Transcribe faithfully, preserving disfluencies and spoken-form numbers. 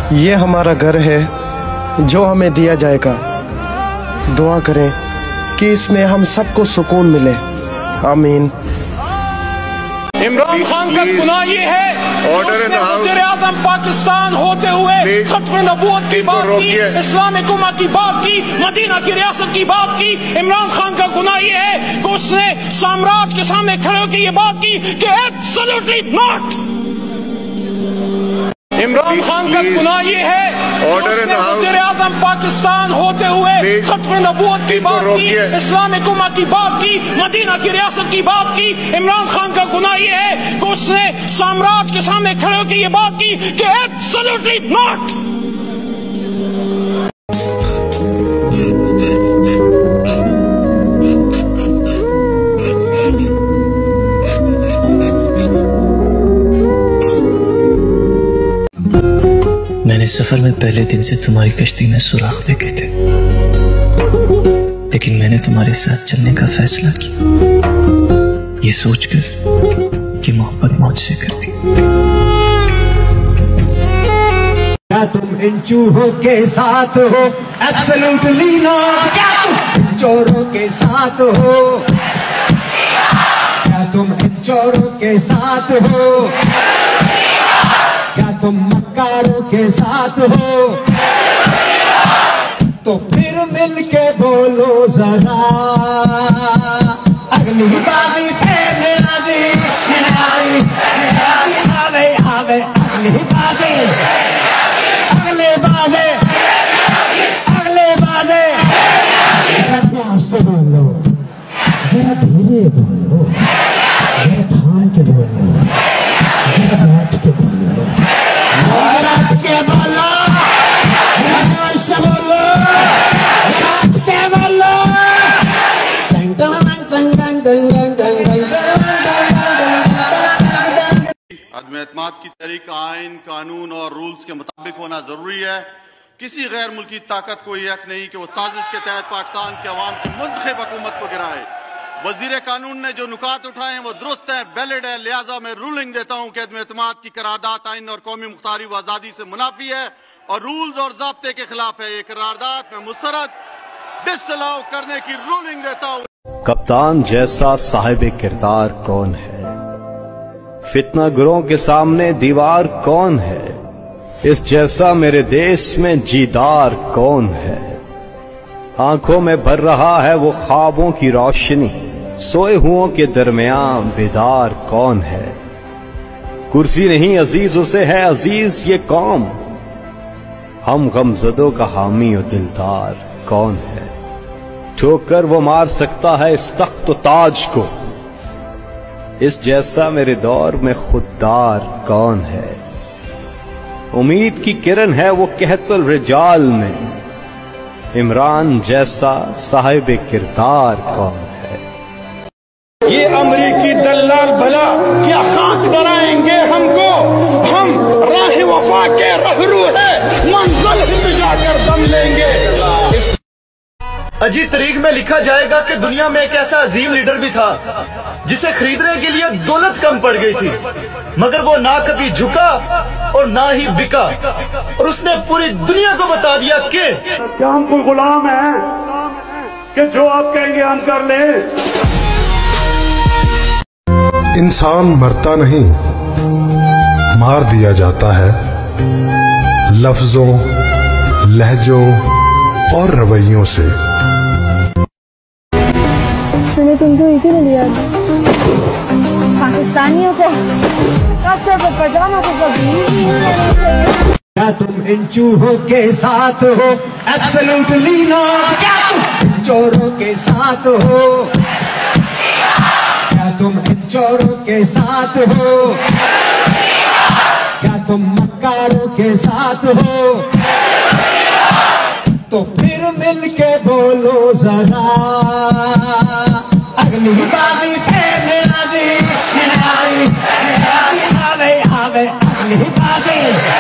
ये हमारा घर है जो हमें दिया जाएगा। दुआ करें कि इसमें हम सबको सुकून मिले। आमीन। इमरान खान का गुनाह ये है उसने वज़ीर-ए-आज़म पाकिस्तान होते हुए खत्म नबूवत की बात की, इस्लामिक उम्मा की बात की, मदीना की रियासत की बात की। इमरान खान का गुनाह ये है कि उसने साम्राज्य के सामने खड़े होकर ये बात की कि एब्सोल्युटली नॉट। इमरान खान का गुनाह ये है उसने वज़ीर-ए-आज़म पाकिस्तान होते हुए खत्म नबूवत की बात की, इस्लामिक उम्मा की बात की, मदीना की रियासत की बात की। इमरान खान का गुनाह ये है कि उसने साम्राज्य के सामने खड़े होकर ये बात की कि एब्सोल्युटली नॉट। मैंने सफर में पहले दिन से तुम्हारी कश्ती में सुराख देखे थे, लेकिन मैंने तुम्हारे साथ चलने का फैसला किया ये सोचकर कि मोहब्बत मुझसे करती। क्या तुम इन चूहों के साथ हो? Absolutely not. क्या तुम चोरों के साथ हो? क्या तुम इन चोरों के साथ हो? क्या तुम मक्कारों के साथ हो? तो फिर मिलके बोलो जरा, अगली बारी फेरने राजी आई आवे आवे अगली बाजी, अगले बाजे अगले बाजे। प्यार से बोलो, जरा धीरे बोलो, जरा थाम के बोलो, जरा बैठ के बोलो, बैठ के बोलो, प्यार से बोलो, बैठ के बोलो। टंग टंग टंग टंग टंग टंग टंग अदम एतमाद की तहरीक आइन, कानून और रूल्स के मुताबिक होना जरूरी है। किसी गैर मुल्की ताकत को यह हक नहीं कि वो साजिश के तहत पाकिस्तान के अवाम की मुंतखब हुकूमत को गिराए। वजीर कानून ने जो नुकात उठाए हैं वो दुरुस्त है, वैलिड है, लिहाजा मैं रूलिंग देता हूं कि अदम एतमाद की करारदाद आइन और कौमी मुख्तारी व आज़ादी से मुनाफी है और रूल्स और ज़ाब्ते के खिलाफ है। ये करारदाद मैं मुस्तरद डिसअलाउ करने की रूलिंग देता हूं। कप्तान जैसा साहिब किरदार कौन है? फितना गुरों के सामने दीवार कौन है? इस जैसा मेरे देश में जीदार कौन है? आंखों में भर रहा है वो ख्वाबों की रोशनी, सोए हुओं के दरमियान बेदार कौन है? कुर्सी नहीं अजीज उसे है अजीज ये कौम, हम गमजदों का हामी और दिलदार कौन है? ठोकर वो मार सकता है इस तख्त ताज को, इस जैसा मेरे दौर में खुददार कौन है? उम्मीद की किरण है वो कहतुल रिजाल में, इमरान जैसा साहिब किरदार कौन है? ये अमरीकी दल्लाल भला क्या खाक डराएंगे हमको? हम राह वफा के रहरू है, मंजिल ही जाकर दम लेंगे। अजीब तरीक में लिखा जाएगा कि दुनिया में एक ऐसा अजीम लीडर भी था जिसे खरीदने के लिए दौलत कम पड़ गई थी, मगर वो ना कभी झुका और ना ही बिका, और उसने पूरी दुनिया को बता दिया कि क्या हम कोई गुलाम हैं कि जो आप कहेंगे हम कर ले। इंसान मरता नहीं, मार दिया जाता है लफ्जों, लहजों और रवैयों से। मैंने तुमको इसी लिया पाकिस्तानियों को पजामा को कभी। क्या तुम इन चूहों के साथ हो? Absolutely not. क्या तुम चोरों के साथ हो? क्या तुम इन चोरों के साथ हो? क्या तुम मक्कारों के साथ हो? तो फिर मिलके बोलो जरा, अगली बारी फेरने राजी आई आवे आवे अगली बारी।